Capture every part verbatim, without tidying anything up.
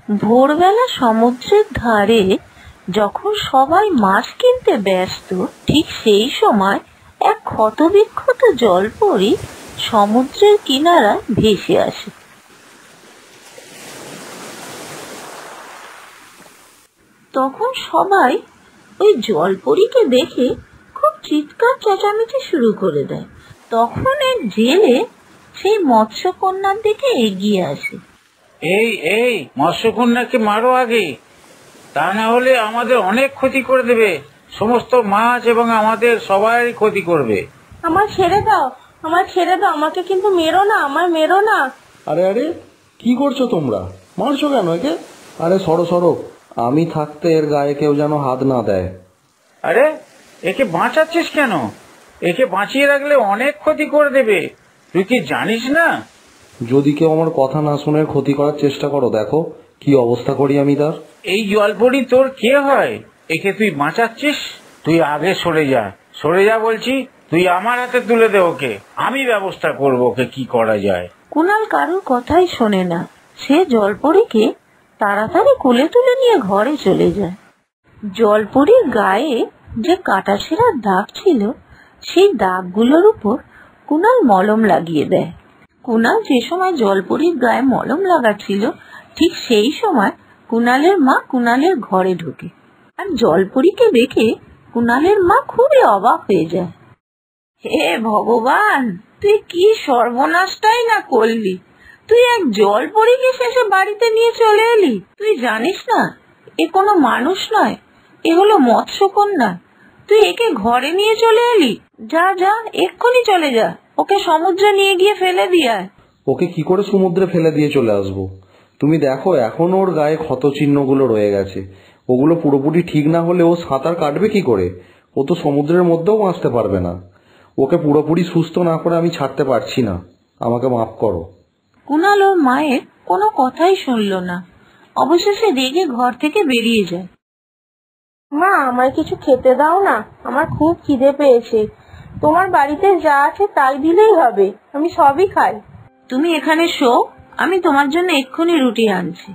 ভোরবেলা সমুদ্রের ধারে যখন সবাই মাছ কিনতে ব্যস্ত, ঠিক সেই সময় এক ক্ষতবিক্ষত জলপরী সমুদ্রের কিনারায় ভেসে আসে। তখন সবাই ওই জলপরীকে দেখে খুব চিৎকার চেঁচামেচি শুরু করে দেয়। তখন এক জেলে সেই মৎস্যকন্যার দিকে এগিয়ে আসে। এই এই মৎস্যকন্যাকে মারো আগে, তা না হলে আমাদের অনেক ক্ষতি করে দেবে, সমস্ত মাছ এবং আমাদের সবাই ক্ষতি করবে। আমার ছেড়ে দাও, আমার ছেড়ে দাও, আমাকে কিন্তু মেরো না, আমার মেরো না। আরে আরে কি করছো তোমরা? মারছো কেন একে? আরে সরো সরো, আমি থাকতে এর গায়ে কেউ যেন হাত না দেয়। আরে একে বাঁচাচ্ছিস কেন? একে বাঁচিয়ে রাখলে অনেক ক্ষতি করে দেবে, তুই কি জানিস না? যদি কেউ আমার কথা না শুনে ক্ষতি করার চেষ্টা করো, দেখো কি অবস্থা করি আমি তার। এই জলপরি তোর কে হয়? একে তুই বাঁচাচ্ছিস? তুই আগে সরে যা, সরে যা বলছি। তুই আমার হাতে তুলে দে ওকে, আমি ব্যবস্থা করবো ওকে কি করা যায়। কুনাল কারোর কথাই শোনে না, সে জলপরীকে তাড়াতাড়ি কোলে তুলে নিয়ে ঘরে চলে যায়। জলপরীর গায়ে যে কাটা ছেঁড়ার দাগ ছিল, সেই দাগগুলোর উপর কুনাল মলম লাগিয়ে দেয়। কুনাল যে সময় জলপরীর গায়ে মলম লাগাচ্ছিল, ঠিক সেই সময় কুনালের মা কুনালের ঘরে ঢোকে। আর জলপরীকে দেখে কুনালের মা খুবই অবাক হয়ে যায়। হে ভগবান, তুই কি সর্বনাশটাই না করলি! তুই এক জলপরীকে শেষে বাড়িতে নিয়ে চলে এলি। তুই জানিস না এ কোনো মানুষ নয়, এ হলো মৎস্যকন্যা। তুই একে ঘরে নিয়ে চলে এলি। যা যা, এক্ষুনি চলে যা, ওকে সমুদ্রে নিয়ে গিয়ে ফেলে দিয়ে আয়। ওকে কি করে সমুদ্রে ফেলে দিয়ে চলে আসবো? তুমি দেখো এখন ওর গায়ে ক্ষত চিহ্নগুলো রয়ে গেছে, ওগুলো পুরোপুরি ঠিক না হলে ও সাঁতার কাটবে কি করে? ও তো সমুদ্রের মধ্যেও বাঁচতে পারবে না। ওকে পুরোপুরি সুস্থ না করে আমি ছাড়তে পারছি না, আমাকে মাফ করো। কুনাল ওর মায়ের কোনো কথাই শুনল না, অবশেষে রেগে ঘর থেকে বেরিয়ে যায়। মা, আমায় কিছু খেতে দাও না, আমার খুব খিদে পেয়েছে। তোমার বাড়িতে যা আছে তাই দিলেই হবে, আমি সবই খাই। তুমি এখানে শো, আমি তোমার জন্য এক্ষুনি রুটি আনছি।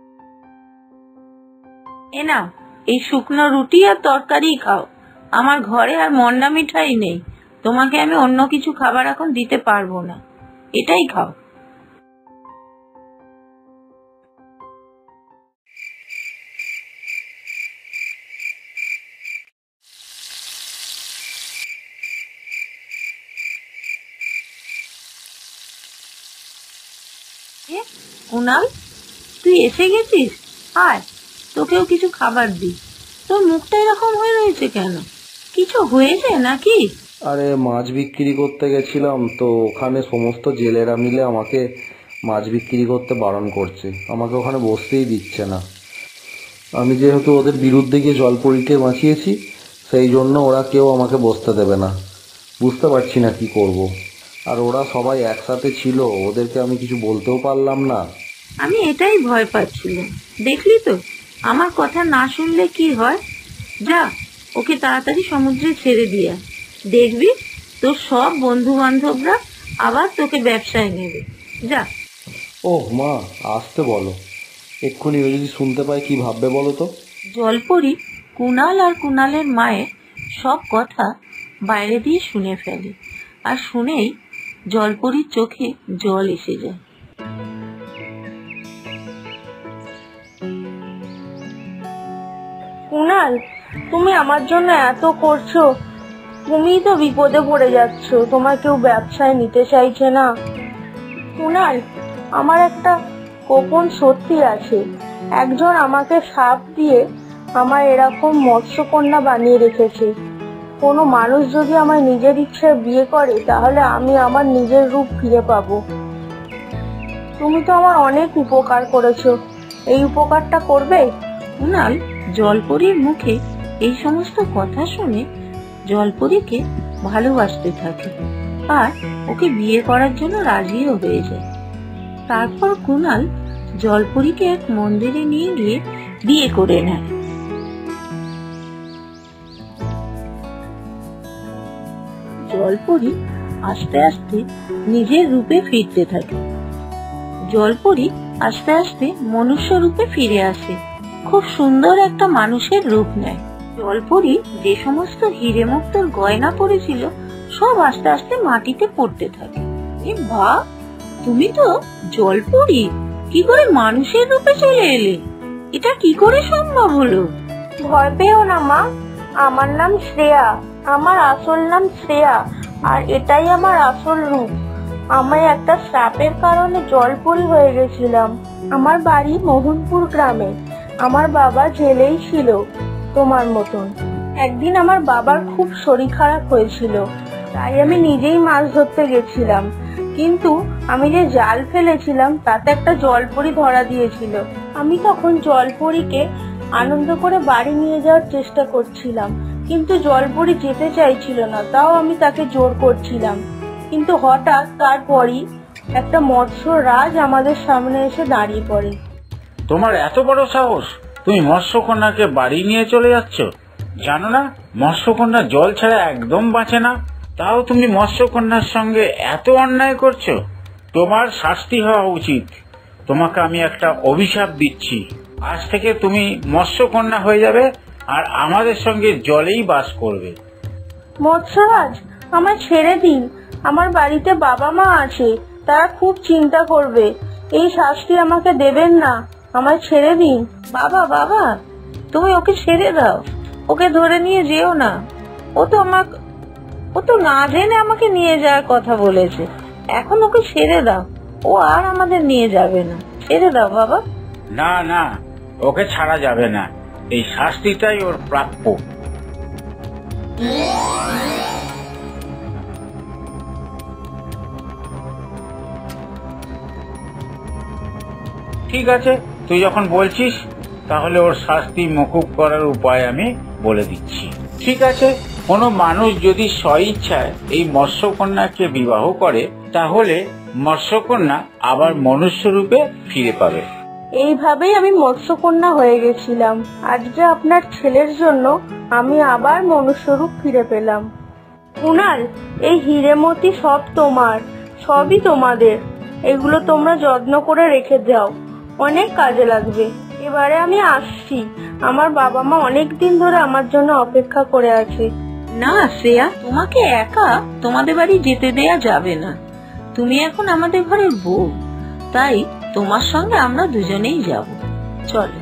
এ নাও, এই শুকনো রুটি আর তরকারি খাও। আমার ঘরে আর মন্ডা মিঠাই নেই, তোমাকে আমি অন্য কিছু খাবার এখন দিতে পারবো না, এটাই খাও। কুনাল, তুই এসে গেছিস? আয়, তোকেও কিছু খাবার দি। তোর মুখটা এরকম হয়ে রয়েছে কেন? কিছু হয়েছে নাকি? আরে মাছ বিক্রি করতে গেছিলাম তো, ওখানে সমস্ত জেলেরা মিলে আমাকে মাছ বিক্রি করতে বারণ করছে, আমাকে ওখানে বসতেই দিচ্ছে না। আমি যেহেতু ওদের বিরুদ্ধে গিয়ে জলপরীকে বাঁচিয়েছি, সেই জন্য ওরা কেউ আমাকে বসতে দেবে না। বুঝতে পারছি না কি করব। আর ওরা সবাই একসাথে ছিল, ওদেরকে আমি কিছু বলতেও পারলাম না। আমি এটাই ভয় পাচ্ছিলাম। দেখলি তো আমার কথা না শুনলে কি হয়। যা, ওকে তাড়াতাড়ি সমুদ্রে ছেড়ে দিয়ে, দেখবি তোর সব বন্ধু বান্ধবরা আবার তোকে ব্যবসায় নেবে। যা। ওহ মা, আসতে বলো, এক্ষুনি ও যদি শুনতে পায় কি ভাববে বলো তো। জলপরী কুনাল আর কুনালের মায়ের সব কথা বাইরে দিয়ে শুনে ফেলে, আর শুনেই জলপরীর চোখে জল এসে যায়। কুনাল, তুমি আমার জন্য এত করছো, তুমিই তো বিপদে পড়ে যাচ্ছ, তোমার কেউ ব্যবসায় নিতে চাইছে না। কুনাল, আমার একটা গোপন সত্যি আছে। একজন আমাকে সাপ দিয়ে আমার এরকম মৎস্যকন্যা বানিয়ে রেখেছে। কোনো মানুষ যদি আমার নিজের ইচ্ছায় বিয়ে করে, তাহলে আমি আমার নিজের রূপ ফিরে পাবো। তুমি তো আমার অনেক উপকার করেছো, এই উপকারটা করবে? কুনাল জলপরীর মুখে এই সমস্ত কথা শুনে জলপরীকে ভালোবাসতে থাকে আর ওকে বিয়ে করার জন্য রাজিও হয়ে যায়। তারপর কুনাল জলপরীকে এক মন্দিরে নিয়ে গিয়ে বিয়ে করে নেয়। জলপরী আস্তে আস্তে নিজের রূপে ফিরতে থাকে। জলপরী আস্তে আস্তে মনুষ্য রূপে ফিরে আসে, খুব সুন্দর একটা মানুষের রূপ নেয়। জলপরি যে সমস্ত হিরে মুক্তোর গয়না পড়েছিল সব আস্তে আস্তে মাটিতে পড়তে থাকে। এ বা, তুমি তো জলপরি, কি করে মানুষের রূপে চলে এলে? এটা কি করে সম্ভব হলো? ভয় পেও না মা, আমার নাম শ্রেয়া। আমার আসল নাম শ্রেয়া, আর এটাই আমার আসল রূপ। আমি একটা শ্রাপের কারণে জলপরি হয়ে গেছিলাম। আমার বাড়ি মোহনপুর গ্রামে। আমার বাবা জেলেই ছিল তোমার মতন। একদিন আমার বাবার খুব শরীর খারাপ হয়েছিল, তাই আমি নিজেই মাছ ধরতে গেছিলাম। কিন্তু আমি যে জাল ফেলেছিলাম তাতে একটা জলপরি ধরা দিয়েছিল। আমি তখন জলপরিকে আনন্দ করে বাড়ি নিয়ে যাওয়ার চেষ্টা করছিলাম, কিন্তু জলপরি যেতে চাইছিল না, তাও আমি তাকে জোর করছিলাম। কিন্তু হঠাৎ তারপরই একটা মৎস্য রাজ আমাদের সামনে এসে দাঁড়িয়ে পড়ে। তোমার এত বড় সাহস, তুমি মৎস্যকন্যাকে বাড়ি নিয়ে চলে যাচ্ছ? জানো না মৎস্যকন্যা জল ছাড়া একদম বাঁচে না? তাও তুমি মৎস্যকন্যার সঙ্গে এত অন্যায় করছো। তোমার শাস্তি হওয়া উচিত। তোমাকে আমি একটা অভিশাপ দিচ্ছি, আজ থেকে তুমি মৎস্যকন্যা হয়ে যাবে আর আমাদের সঙ্গে জলেই বাস করবে। মৎস্যরাজ, আমায় ছেড়ে দিন। আমার বাড়িতে বাবা মা আছে, তারা খুব চিন্তা করবে। এই শাস্তি আমাকে দেবেন না, আমায় ছেড়ে দিন। বাবা বাবা, তুমি ওকে ছেড়ে দাও, ওকে ধরে নিয়ে যেও না। ও তো আমাকে ও তো না জেনে আমাকে নিয়ে যাওয়ার কথা বলেছে। এখন ওকে ছেড়ে দাও, ও আর আমাদের নিয়ে যাবে না। ছেড়ে দাও বাবা। না না, ওকে ছাড়া যাবে না, এই শাস্তিটাই ওর প্রাপ্য। ঠিক আছে, তুই যখন বলছিস তাহলে ওর শাস্তি মকুব করার উপায় আমি বলে দিচ্ছি। ঠিক আছে, কোনো মানুষ যদি স্বইচ্ছায় এই মৎস্যকন্যাকে বিবাহ করে তাহলে মৎস্যকন্যা আবার মনুষ্য রূপে ফিরে পাবে। এইভাবেই আমি মৎস্যকন্যা হয়ে গেছিলাম। আজকে আপনার ছেলের জন্য আমি আবার মনুষ্যরূপ ফিরে পেলাম। কুনাল, এই হিরেমতি সব তোমার, সবই তোমাদের। এগুলো তোমরা যত্ন করে রেখে দাও, অনেক কাজে লাগবে। এবারে আমি আসছি, আমার বাবা মা অনেক দিন ধরে আমার জন্য অপেক্ষা করে আছে। না শ্রেয়া, তোমাকে একা তোমাদের বাড়ি যেতে দেয়া যাবে না। তুমি এখন আমাদের ঘরের বউ, তাই তোমার সঙ্গে আমরা দুজনেই যাব। চলো।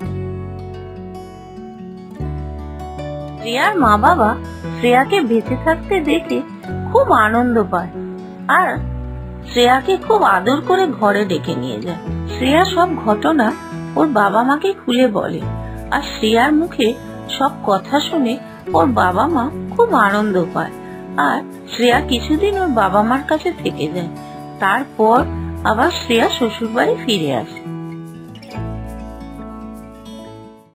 শ্রেয়ার মা বাবা শ্রেয়াকে বেঁচে থাকতে দেখে খুব আনন্দ পায় আর শ্রেয়াকে খুব আদর করে ঘরে ডেকে নিয়ে যায়। শ্রেয়া সব ঘটনা ওর বাবা মাকে খুলে বলে, আর শ্রেয়ার মুখে সব কথা শুনে ওর বাবা মা খুব আনন্দ পায়। আর শ্রেয়া কিছুদিন ওর বাবা মার কাছে থেকে যায়। তারপর আবার শ্রেয়া শ্বশুর বাড়ি ফিরে আসে।